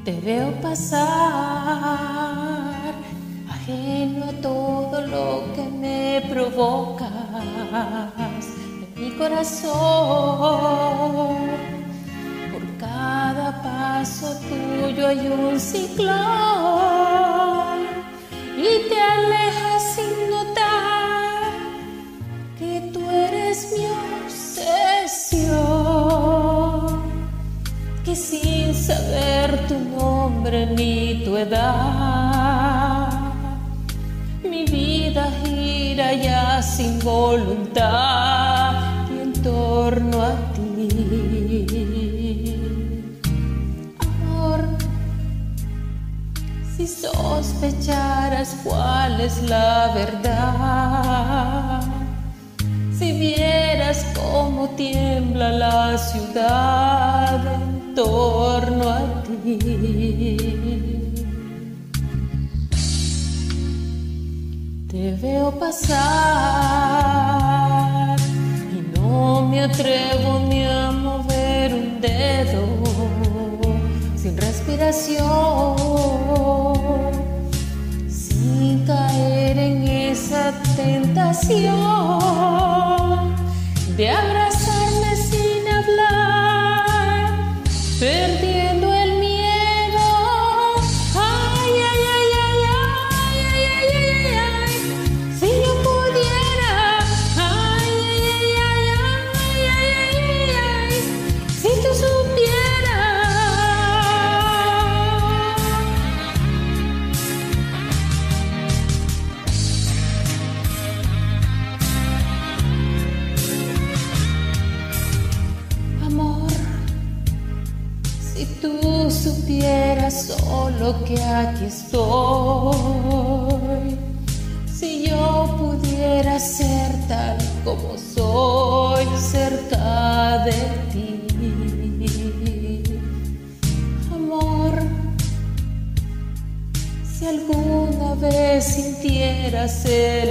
Te veo pasar, ajeno a todo lo que me provocas en mi corazón. Por cada paso tuyo hay un ciclón y te alejas sin notar que tú eres mi obsesión, que sin saber tu nombre ni tu edad, mi vida gira ya sin voluntad y en torno a ti. Amor, si sospecharas cuál es la verdad, si vieras cómo tiembla la ciudad en torno a ti. Te veo pasar y no me atrevo ni a mover un dedo, sin respiración, sin caer en esa tentación de abrazarme sin hablar, perdiendo el miedo. Ay, ay, ay, ay, ay, ay, ay, ay, ay, si yo pudiera. Ay, ay, ay, ay, ay, ay, ay, ay, si tú supieras. Si tú supieras solo que aquí estoy, si yo pudiera ser tal como soy cerca de ti. Amor, si alguna vez sintieras el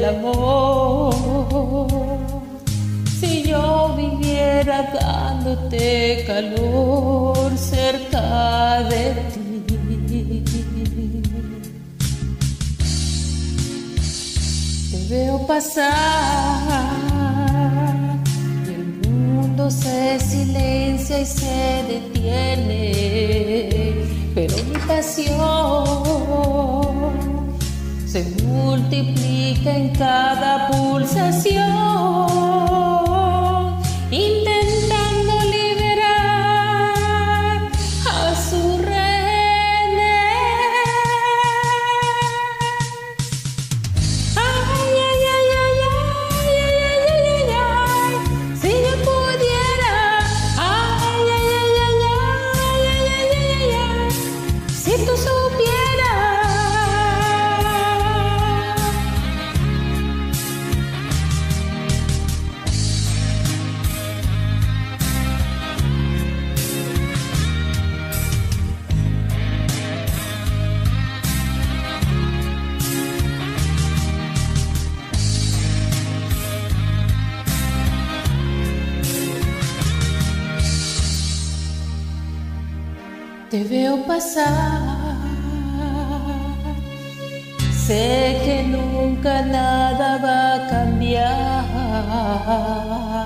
amor, si yo viviera dándote calor cerca de ti. Te veo pasar y el mundo se silencia y se detiene, pero mi pasión se multiplica en cada pulsación, intentando liberar a sus rehenes. Ay, ay, ay, ay, ay, ay, ay, ay, ay, ay, si yo pudiera. Ay, ay, ay, ay, ay, ay, ay, ay, ay, ay, si tú supieras. Te veo pasar, sé que nunca nada va a cambiar.